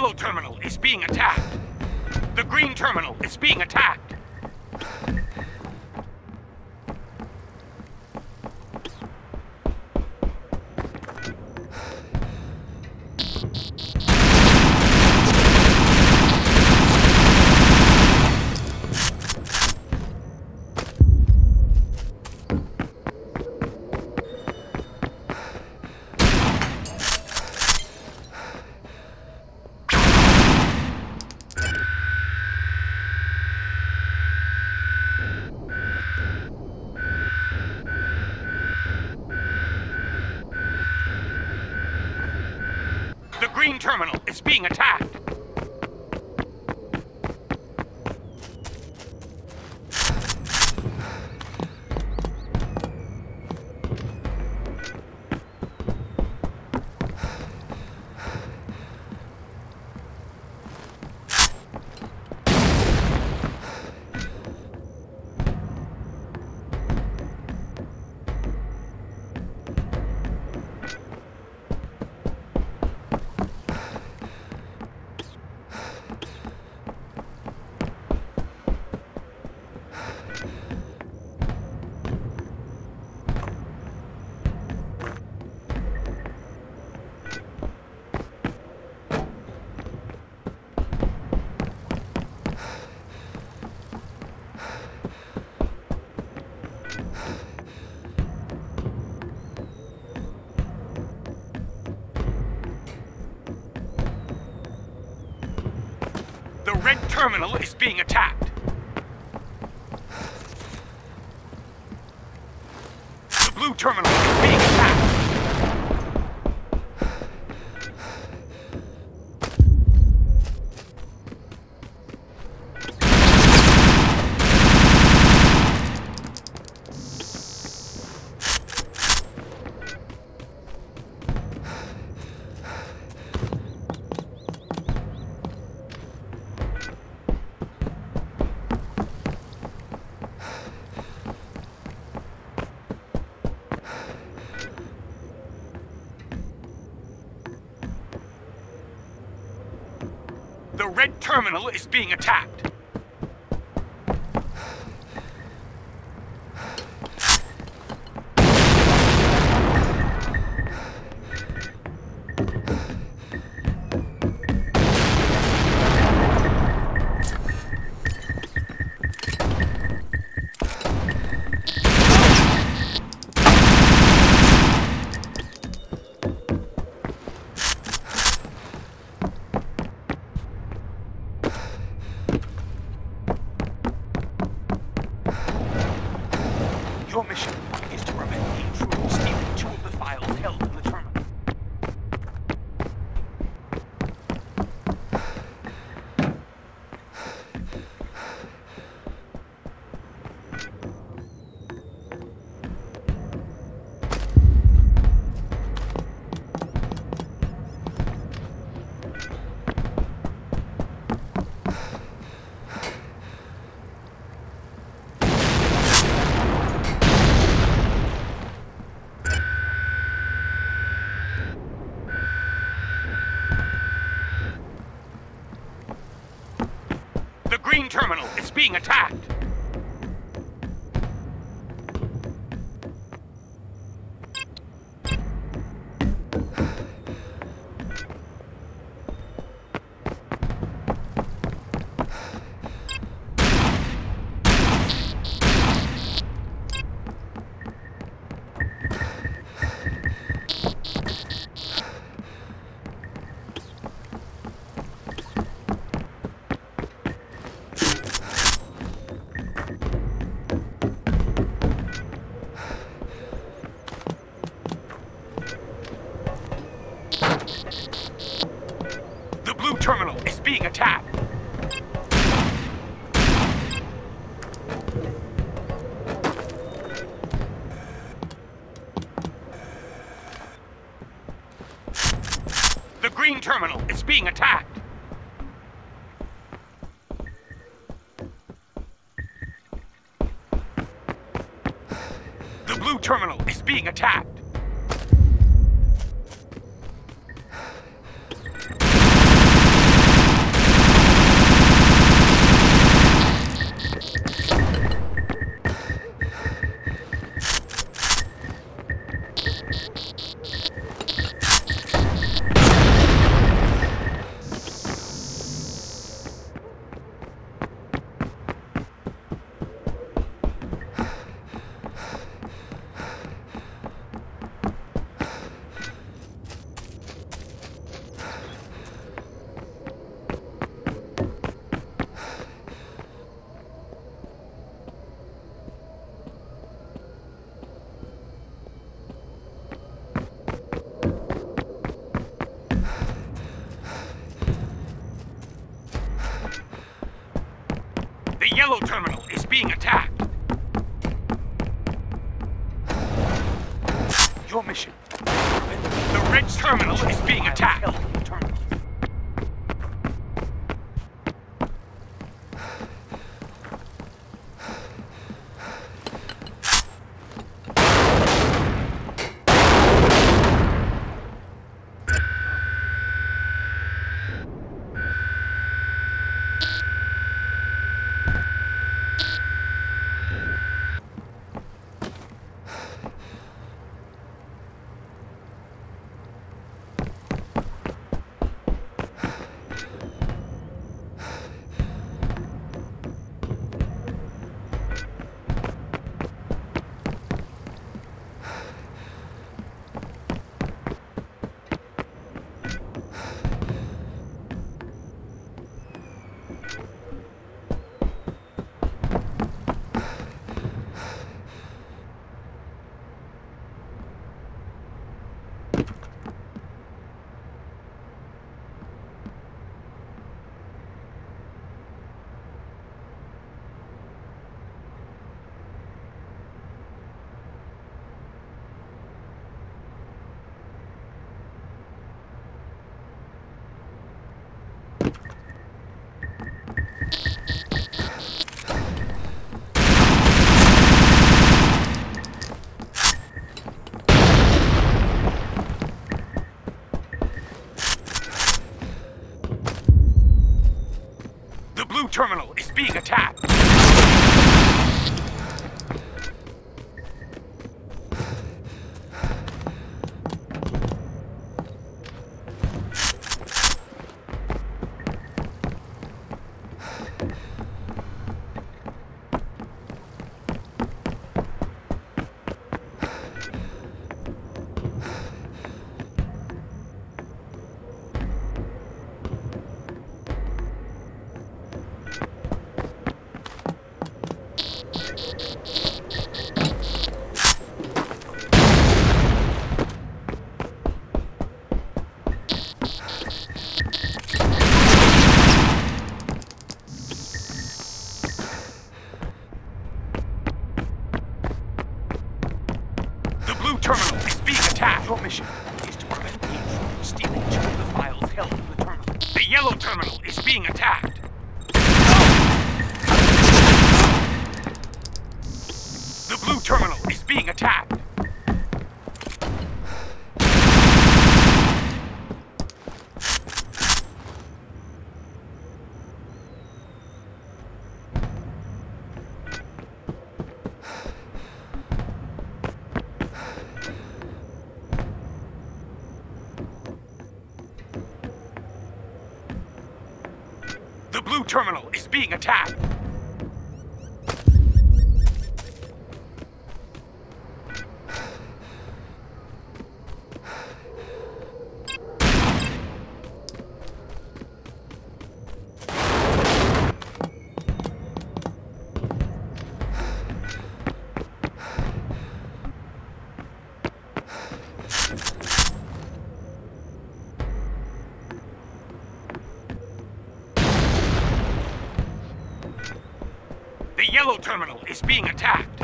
yellow terminal is being attacked. The green terminal is being attacked. The green terminal is being attacked. The red terminal is being attacked. The blue terminal is being attacked. The red terminal is being attacked. Your mission is to prevent the intruders stealing 2 of the files held in the terminal. The green terminal is being attacked. The blue terminal is being attacked. The green terminal is being attacked. The blue terminal is being attacked. The yellow terminal is being attacked. Your mission. The red terminal is being attacked. Terminal is being attacked. Terminal is being attacked. Your mission is to prevent the intruder from stealing 2 of the files held in the terminal. The yellow terminal is being attacked. The blue terminal is being attacked. The blue terminal is being attacked. The yellow terminal is being attacked.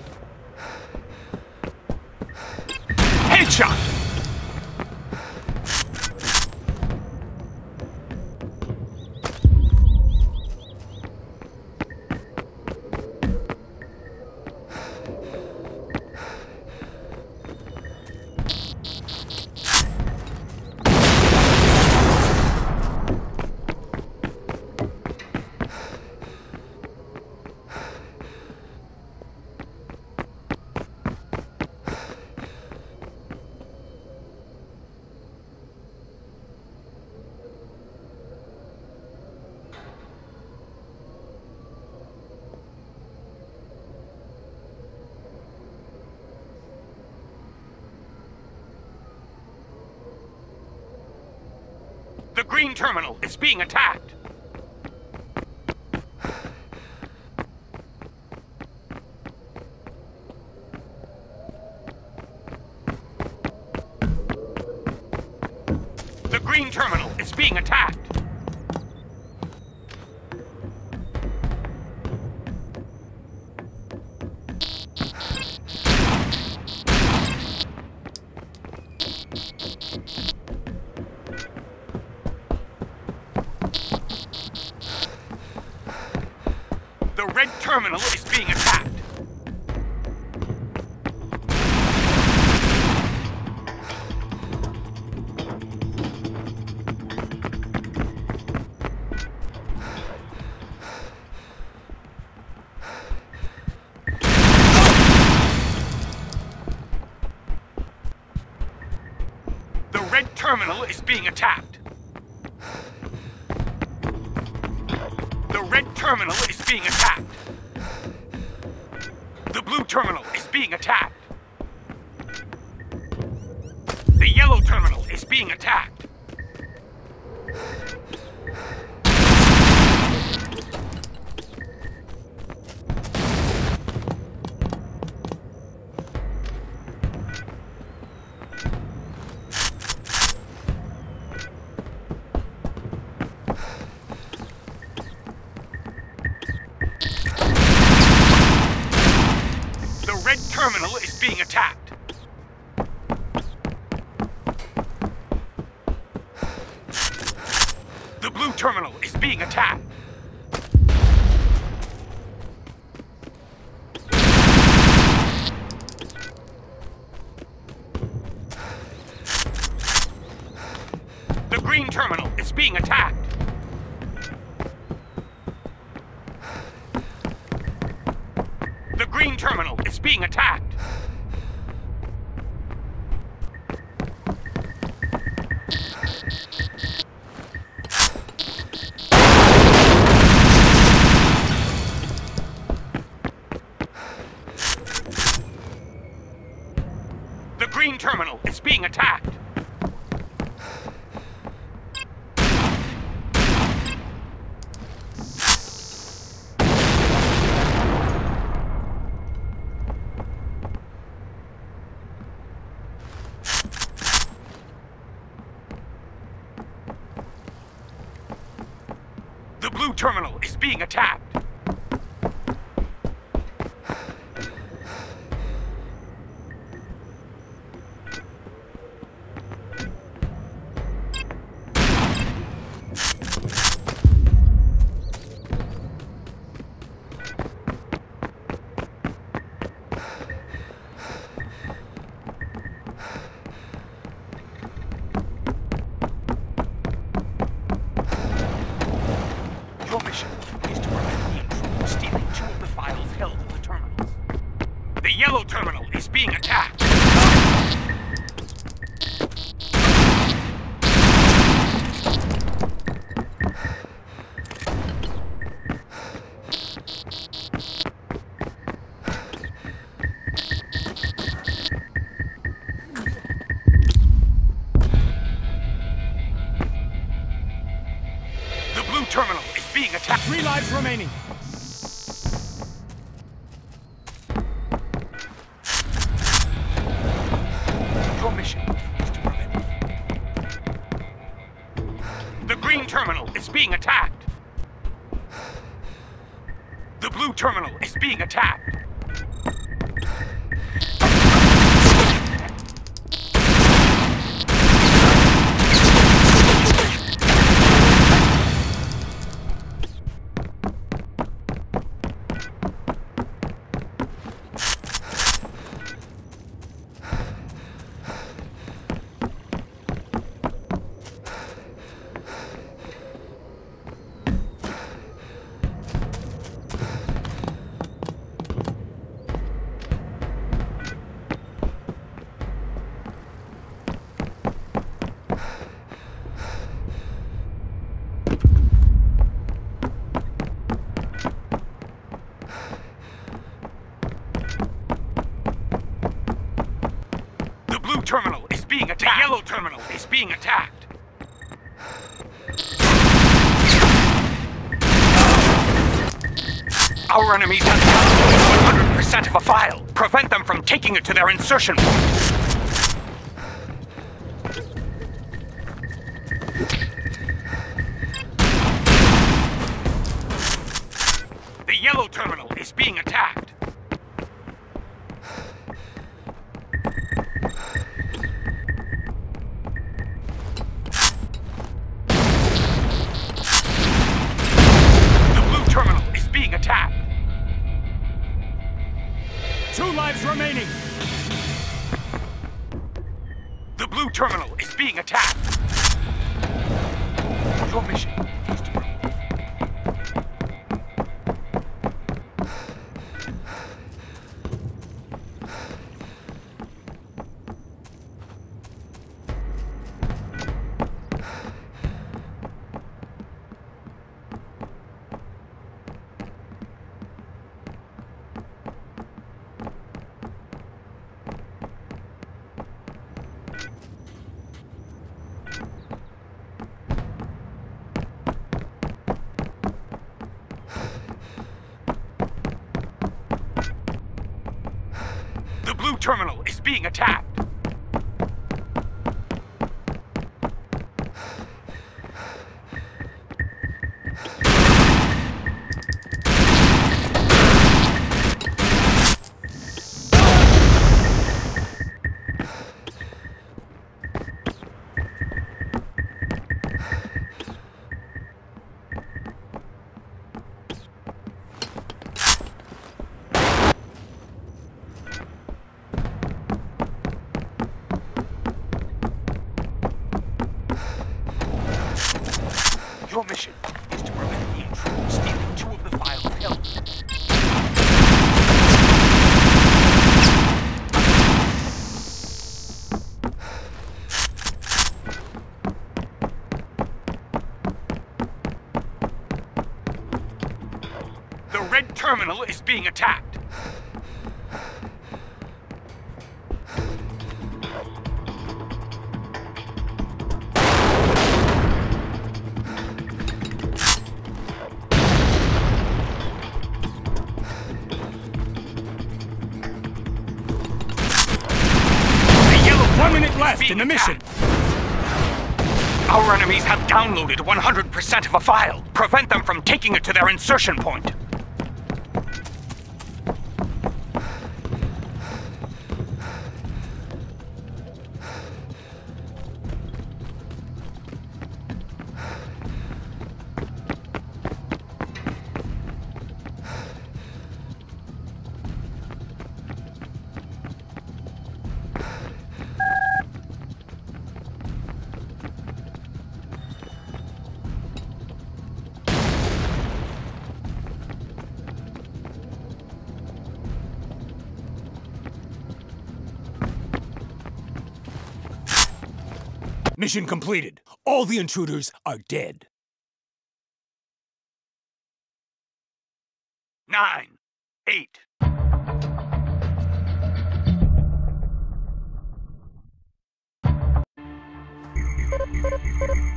Headshot! The green terminal is being attacked. The green terminal is being attacked. red terminal is being attacked. The red terminal is being attacked. The red terminal is being attacked. The blue terminal is being attacked. The yellow terminal is being attacked. The red terminal is being attacked. The blue terminal is being attacked. The green terminal is being attacked. The green terminal is being attacked. The green terminal is being attacked. The blue terminal is being attacked. Your mission is to prevent the intruder from stealing 2 of the files held in the terminals. The yellow terminal is being attacked. The blue terminal is being attacked. 3 lives remaining. Your mission is to prevent it. The green terminal is being attacked. The blue terminal is being attacked. The blue terminal is being attacked. The yellow terminal is being attacked. Our enemies have downloaded 100% of a file. Prevent them from taking it to their insertion point. The yellow terminal is being attacked. The blue terminal is being attacked. remaining. The blue terminal is being attacked. Your mission is to... The blue terminal is being attacked. Your mission is to prevent the intruder stealing 2 of the files held. The red terminal is being attacked. Left in the mission. Our enemies have downloaded 100% of a file. Prevent them from taking it to their insertion point. Mission completed. All the intruders are dead. 9, 8.